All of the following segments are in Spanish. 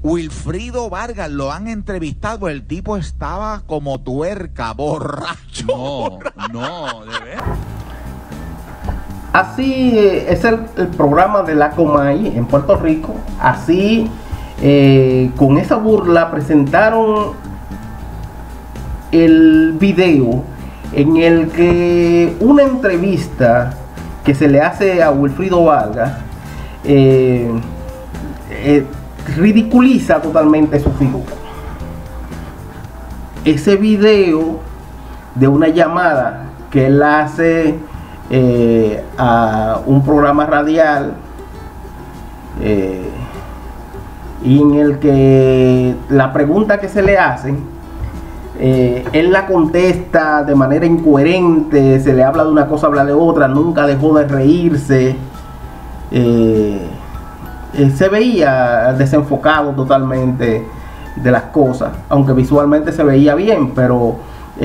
Wilfrido Vargas lo han entrevistado, el tipo estaba como tuerca, borracho. No, de ver. Así es el programa de la Comay en Puerto Rico. Así, con esa burla, presentaron el video en el que una entrevista que se le hace a Wilfrido Vargas ridiculiza totalmente su figura. Ese video de una llamada que él hace a un programa radial y en el que la pregunta que se le hacen él la contesta de manera incoherente, se le habla de una cosa, habla de otra, nunca dejó de reírse, se veía desenfocado totalmente de las cosas, aunque visualmente se veía bien, pero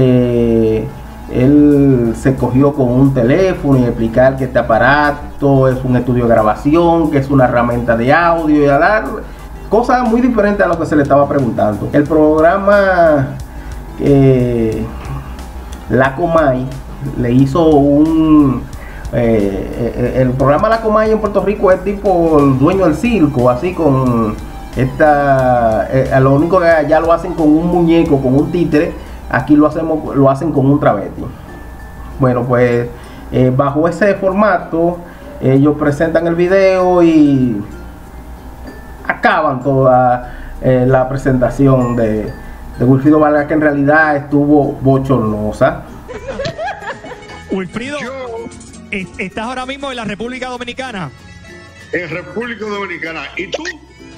él se cogió con un teléfono y explicar que este aparato es un estudio de grabación, que es una herramienta de audio y hablar cosas muy diferentes a lo que se le estaba preguntando. El programa La Comay le hizo el programa La Comay en Puerto Rico es tipo el dueño del circo, así con lo único que allá lo hacen con un muñeco, con un títere, aquí lo hacen con un travesti. Bueno, pues bajo ese formato ellos presentan el video y acaban toda la presentación de Wilfrido Vargas, que en realidad estuvo bochornosa. Wilfrido, ¿estás ahora mismo en la República Dominicana? En República Dominicana. ¿Y tú?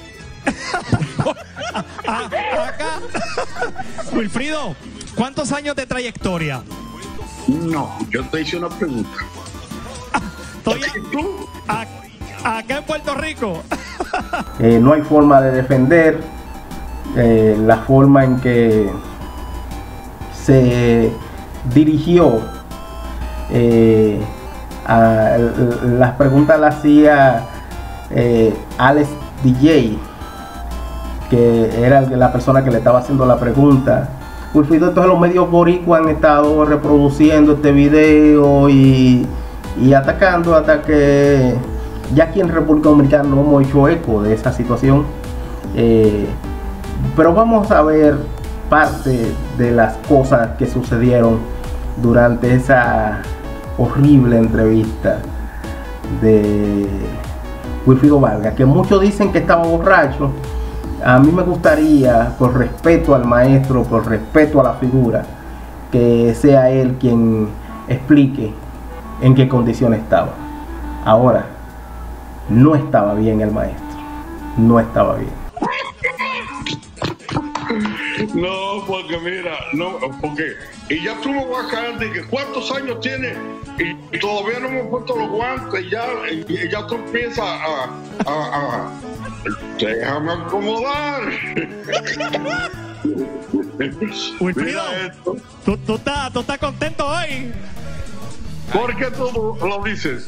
Acá. Wilfrido, ¿cuántos años de trayectoria? No, yo te hice una pregunta. ¿Y tú? Acá en Puerto Rico. No hay forma de defender la forma en que se dirigió a las preguntas las hacía Alex DJ, que era la persona que le estaba haciendo la pregunta. Wilfrido, entonces los medios boricuas han estado reproduciendo este video y atacando hasta que ya aquí en República Dominicana no hemos hecho eco de esa situación. Pero vamos a ver parte de las cosas que sucedieron durante esa horrible entrevista de Wilfrido Vargas, que muchos dicen que estaba borracho. A mí me gustaría, por respeto al maestro, por respeto a la figura, que sea él quien explique en qué condiciones estaba. Ahora, no estaba bien el maestro, no estaba bien. No, porque mira, no, porque y ya tú me vas a caer de que cuántos años tiene y todavía no hemos puesto los guantes y ya tú empiezas a déjame acomodar. Wilfrido, ¿tú estás contento hoy? ¿Por qué tú lo dices?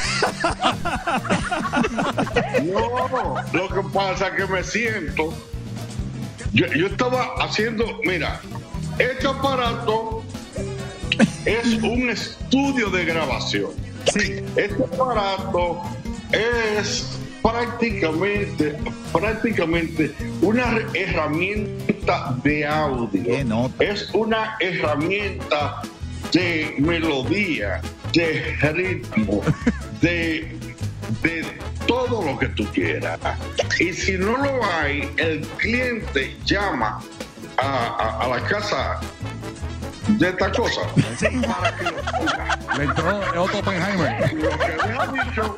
No, lo que pasa es que me siento. Yo estaba haciendo, mira, este aparato es un estudio de grabación. Sí. Este aparato es prácticamente una herramienta de audio. Es una herramienta de melodía, de ritmo, de todo lo que tú quieras. Y si no lo hay, el cliente llama a la casa de esta cosa para que lo ponga. Le entró Otto Oppenheimer. Lo que me ha dicho.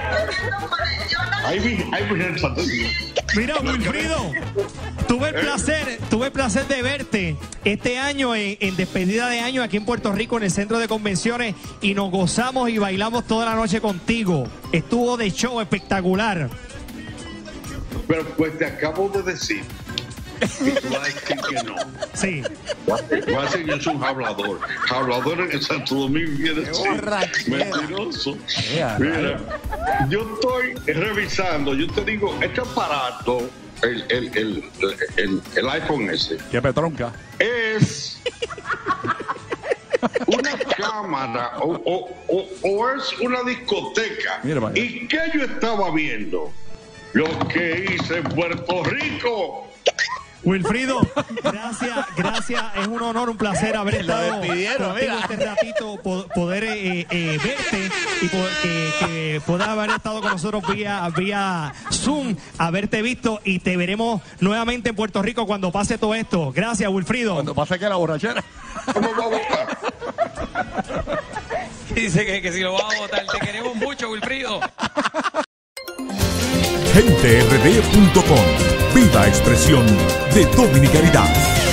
Mira, Wilfrido, tuve el placer de verte este año en despedida de año aquí en Puerto Rico en el centro de convenciones y nos gozamos y bailamos toda la noche contigo. Estuvo de show espectacular. Pero pues te acabo de decir que tú vas a decir que no. Sí. Vas a decir que yo soy un hablador. Hablador en el Santo Domingo viene mentiroso. Mira, yo estoy revisando, yo te digo, este aparato el iPhone ese. Qué petronca. Es una cámara o es una discoteca. Mira para allá. ¿Y qué yo estaba viendo? Lo que hice en Puerto Rico. Wilfrido, gracias, es un honor, un placer haber estado despidieron, contigo mira. este ratito, poder verte y que puedas haber estado con nosotros vía Zoom, haberte visto y te veremos nuevamente en Puerto Rico cuando pase todo esto. Gracias, Wilfrido. Cuando pasa que la borrachera. ¿Cómo va a votar? Dice que si lo va a votar, te queremos mucho, Wilfrido. GenteRD.com. Viva expresión de dominicanidad.